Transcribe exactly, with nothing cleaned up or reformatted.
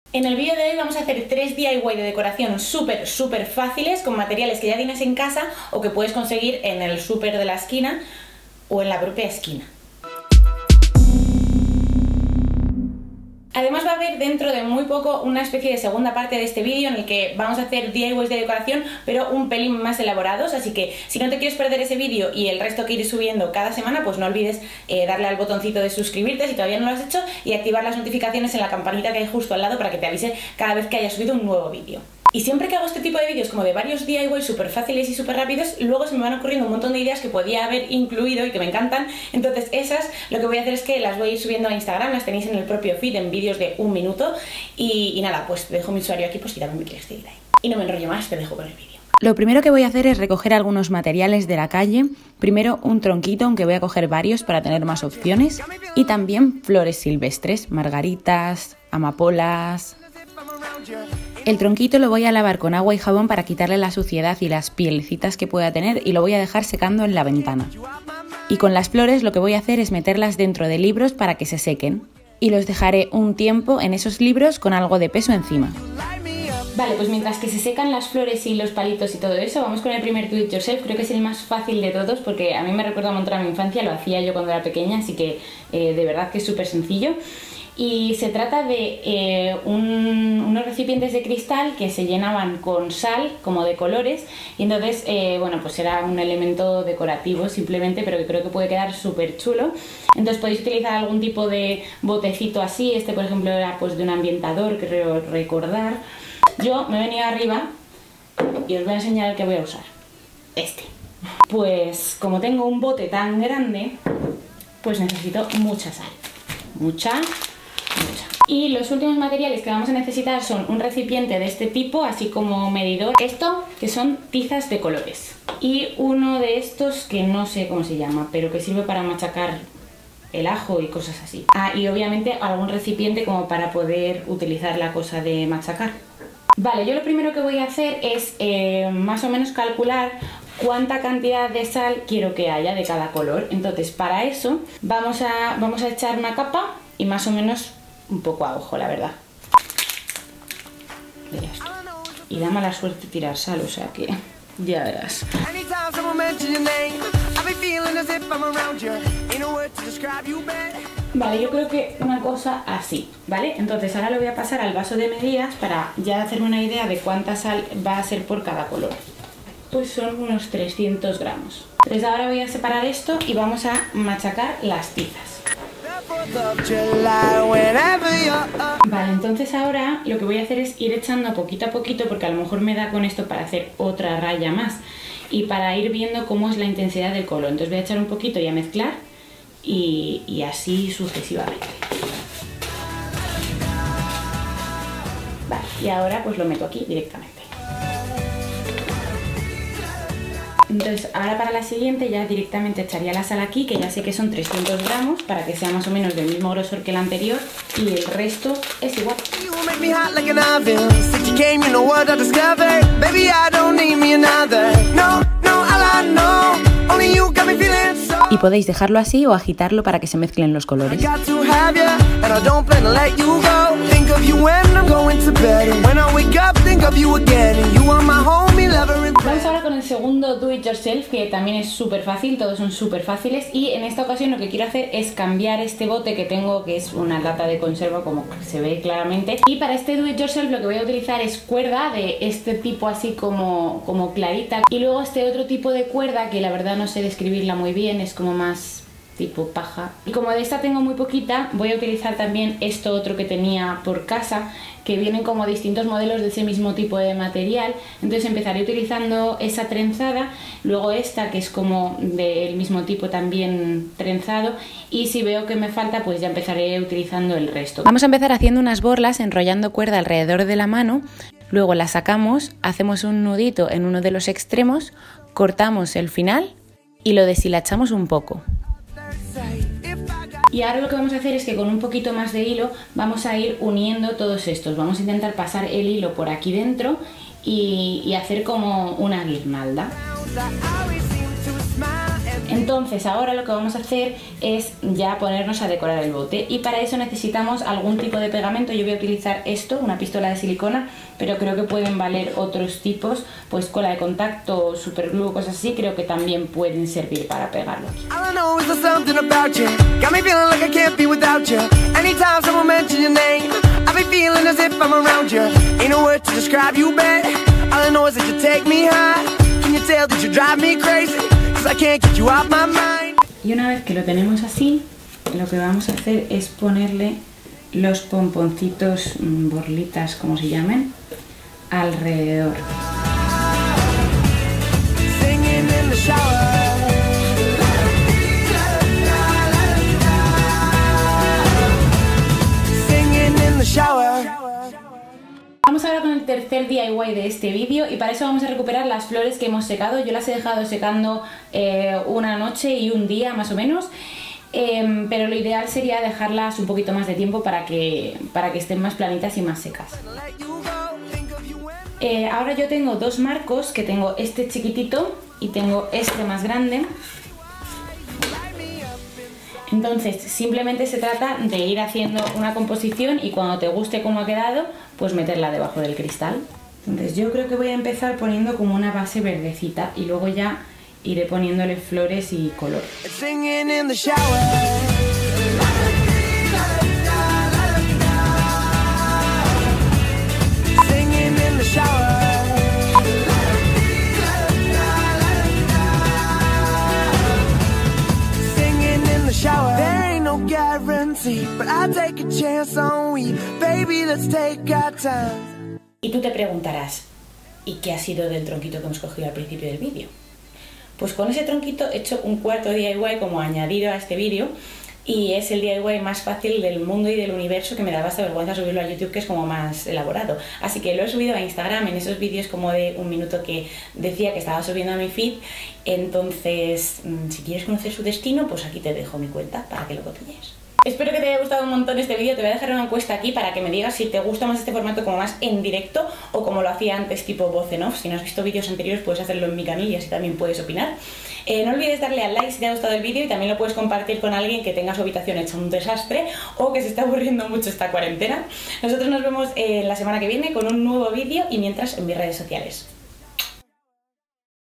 En el vídeo de hoy vamos a hacer tres D I Y de decoración súper, súper fáciles con materiales que ya tienes en casa o que puedes conseguir en el súper de la esquina o en la propia esquina. Además va a haber dentro de muy poco una especie de segunda parte de este vídeo en el que vamos a hacer D I Ys de decoración pero un pelín más elaborados, así que si no te quieres perder ese vídeo y el resto que iré subiendo cada semana, pues no olvides eh, darle al botoncito de suscribirte si todavía no lo has hecho y activar las notificaciones en la campanita que hay justo al lado para que te avise cada vez que haya subido un nuevo vídeo. Y siempre que hago este tipo de vídeos como de varios D I Ys súper fáciles y súper rápidos, luego se me van ocurriendo un montón de ideas que podía haber incluido y que me encantan. Entonces esas lo que voy a hacer es que las voy a ir subiendo a Instagram, las tenéis en el propio feed en vídeos de un minuto. Y, y nada, pues te dejo mi usuario aquí por si también me quieres seguir ahí. Y no me enrollo más, te dejo con el vídeo. Lo primero que voy a hacer es recoger algunos materiales de la calle. Primero un tronquito, aunque voy a coger varios para tener más opciones. Y también flores silvestres, margaritas, amapolas. El tronquito lo voy a lavar con agua y jabón para quitarle la suciedad y las pielecitas que pueda tener y lo voy a dejar secando en la ventana. Y con las flores lo que voy a hacer es meterlas dentro de libros para que se sequen. Y los dejaré un tiempo en esos libros con algo de peso encima. Vale, pues mientras que se secan las flores y los palitos y todo eso, vamos con el primer do it yourself. Creo que es el más fácil de todos porque a mí me recuerda un montón a mi infancia, lo hacía yo cuando era pequeña, así que eh, de verdad que es súper sencillo. Y se trata de eh, un, unos recipientes de cristal que se llenaban con sal, como de colores, y entonces, eh, bueno, pues era un elemento decorativo simplemente, pero que creo que puede quedar súper chulo. Entonces podéis utilizar algún tipo de botecito así, este por ejemplo era pues de un ambientador, creo recordar. Yo me he venido arriba y os voy a enseñar el que voy a usar, este. Pues como tengo un bote tan grande, pues necesito mucha sal, mucha... Mucha. Y los últimos materiales que vamos a necesitar son un recipiente de este tipo, así como medidor, esto que son tizas de colores, y uno de estos que no sé cómo se llama, pero que sirve para machacar el ajo y cosas así. Ah, y obviamente algún recipiente como para poder utilizar la cosa de machacar. Vale, yo lo primero que voy a hacer es eh, más o menos calcular cuánta cantidad de sal quiero que haya de cada color. Entonces para eso vamos a, vamos a echar una capa y más o menos un poco a ojo, la verdad. Verás. Y da mala suerte tirar sal, o sea que ya verás. Vale, yo creo que una cosa así, ¿vale? Entonces ahora lo voy a pasar al vaso de medidas para ya hacerme una idea de cuánta sal va a ser por cada color. Pues son unos trescientos gramos. Entonces ahora voy a separar esto y vamos a machacar las tizas. Vale, entonces ahora lo que voy a hacer es ir echando poquito a poquito porque a lo mejor me da con esto para hacer otra raya más y para ir viendo cómo es la intensidad del color. Entonces voy a echar un poquito y a mezclar y, y así sucesivamente. Vale, y ahora pues lo meto aquí directamente. Entonces ahora para la siguiente ya directamente echaría la sal aquí, que ya sé que son trescientos gramos, para que sea más o menos del mismo grosor que el anterior, y el resto es igual. Y podéis dejarlo así o agitarlo para que se mezclen los colores. Vamos ahora con el segundo do it yourself, que también es súper fácil, todos son súper fáciles, y en esta ocasión lo que quiero hacer es cambiar este bote que tengo, que es una lata de conserva como se ve claramente, y para este do it yourself lo que voy a utilizar es cuerda de este tipo así como, como clarita, y luego este otro tipo de cuerda que la verdad no sé describirla muy bien, es como más tipo paja, y como de esta tengo muy poquita voy a utilizar también esto otro que tenía por casa, que vienen como distintos modelos de ese mismo tipo de material. Entonces empezaré utilizando esa trenzada, luego esta que es como del mismo tipo también trenzado, y si veo que me falta pues ya empezaré utilizando el resto. Vamos a empezar haciendo unas borlas enrollando cuerda alrededor de la mano, luego la sacamos, hacemos un nudito en uno de los extremos, cortamos el final y lo deshilachamos un poco. Y ahora lo que vamos a hacer es que con un poquito más de hilo vamos a ir uniendo todos estos. Vamos a intentar pasar el hilo por aquí dentro y, y hacer como una guirnalda. Entonces ahora lo que vamos a hacer es ya ponernos a decorar el bote, y para eso necesitamos algún tipo de pegamento. Yo voy a utilizar esto, una pistola de silicona, pero creo que pueden valer otros tipos, pues cola de contacto, superglue, cosas así, creo que también pueden servir para pegarlo. Y una vez que lo tenemos así, lo que vamos a hacer es ponerle los pomponcitos, borlitas, como se llamen, alrededor. Vamos ahora con el tercer D I Y de este vídeo, y para eso vamos a recuperar las flores que hemos secado. Yo las he dejado secando eh, una noche y un día más o menos, eh, pero lo ideal sería dejarlas un poquito más de tiempo para que, para que estén más planitas y más secas. Eh, ahora yo tengo dos marcos, que tengo este chiquitito y tengo este más grande. Entonces simplemente se trata de ir haciendo una composición y cuando te guste cómo ha quedado, pues meterla debajo del cristal. Entonces yo creo que voy a empezar poniendo como una base verdecita y luego ya iré poniéndole flores y color. Y tú te preguntarás, ¿y qué ha sido del tronquito que hemos cogido al principio del vídeo? Pues con ese tronquito he hecho un cuarto D I Y como añadido a este vídeo, y es el D I Y más fácil del mundo y del universo, que me daba hasta vergüenza subirlo a YouTube, que es como más elaborado. Así que lo he subido a Instagram en esos vídeos como de un minuto que decía que estaba subiendo a mi feed. Entonces, si quieres conocer su destino, pues aquí te dejo mi cuenta para que lo cotillees. Espero que te haya gustado un montón este vídeo. Te voy a dejar una encuesta aquí para que me digas si te gusta más este formato como más en directo o como lo hacía antes, tipo voz en off. Si no has visto vídeos anteriores puedes hacerlo en mi canal y así también puedes opinar. Eh, no olvides darle al like si te ha gustado el vídeo, y también lo puedes compartir con alguien que tenga su habitación hecha un desastre o que se está aburriendo mucho esta cuarentena. Nosotros nos vemos eh, la semana que viene con un nuevo vídeo, y mientras en mis redes sociales.